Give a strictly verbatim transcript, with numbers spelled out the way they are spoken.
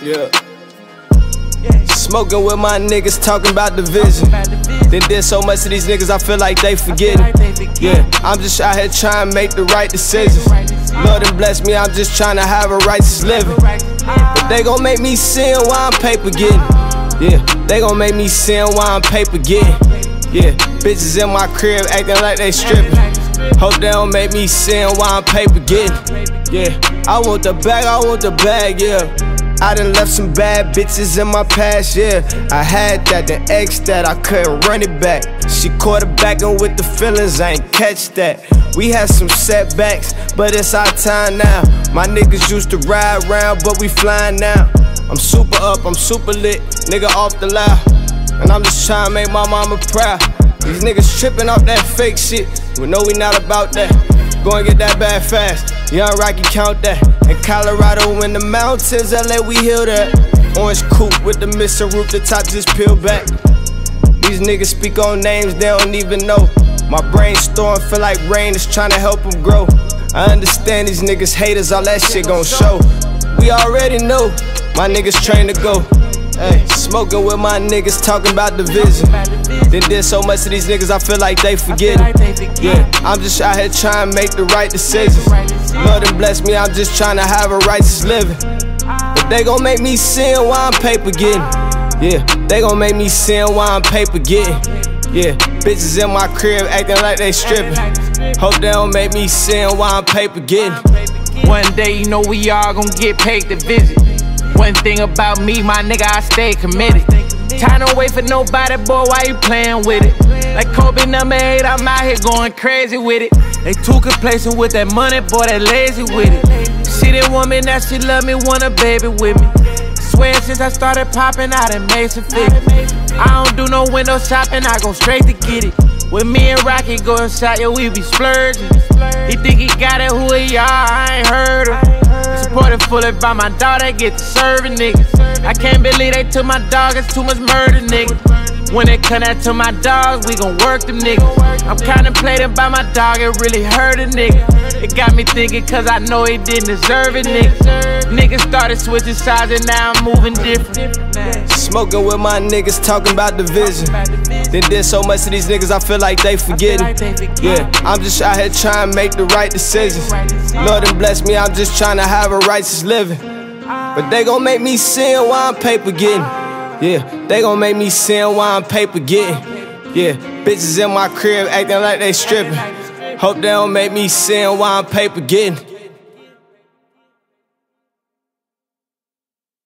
Yeah. Smoking with my niggas, talking about division. Then did so much to these niggas, I feel like they forgetting. Yeah, I'm just out here trying to make the right decisions. Lord and bless me, I'm just trying to have a righteous living. But they gon' make me sin while I'm paper getting. Yeah, they gon' make me sin while I'm paper getting. Yeah, bitches in my crib acting like they stripping. Hope they don't make me sin while I'm paper getting. Yeah, I want the bag, I want the bag, yeah. I done left some bad bitches in my past, yeah. I had that, the ex that I couldn't run it back. She quarterbacking with the feelings, I ain't catch that. We had some setbacks, but it's our time now. My niggas used to ride around, but we flying now. I'm super up, I'm super lit, nigga off the loud. And I'm just trying to make my mama proud. These niggas tripping off that fake shit, we know we not about that. Go and get that bag fast, Young Rocky count that. In Colorado in the mountains, L A we heal that. Orange coupe with the missing roof, the top just peeled back. These niggas speak on names they don't even know. My brainstorm feel like rain is trying to help them grow. I understand these niggas haters, all that shit gon' show. We already know, my niggas trained to go. Hey, smoking with my niggas, talking about division. Then did so much to these niggas, I feel like they forgetting. Yeah, I'm just out here trying to make the right decisions. Lord and bless me, I'm just trying to have a righteous living. But they gon' make me sin while I'm paper getting. Yeah, they gon' make me sin while I'm paper getting. Yeah, bitches in my crib acting like they stripping. Hope they don't make me sin while I'm paper getting. One day, you know we all gon' get paid to visit. One thing about me, my nigga, I stay committed. Time don't wait for nobody, boy, why you playing with it? Like Kobe number eight, I'm out here going crazy with it. They too complacent with that money, boy, they lazy with it. She didn't want me, now she love me, want a baby with me. Swear since I started popping, I done made some figures. I don't do no window shopping, I go straight to get it. When me and Rocky go inside, yo, we be splurging. He think he got it, who he are, I ain't heard him. Supported fully by my dog, they get to serving niggas. I can't believe they took my dog, it's too much murder, nigga. When it come out to my dogs, we gon' work them niggas. I'm contemplating by my dog, it really hurt a nigga. It got me thinking cause I know he didn't deserve it, nigga. Niggas started switching sides and now I'm moving different. Smoking with my niggas, talking about division. Then did so much to these niggas, I feel like they forgetting. Yeah, I'm just out here trying to make the right decisions. Lord and bless me, I'm just trying to have a righteous living. But they gon' make me sin while I'm paper getting. Yeah, they gon' make me sin while I'm paper getting. Yeah, bitches in my crib acting like they stripping. Hope they don't make me sin while I'm paper getting.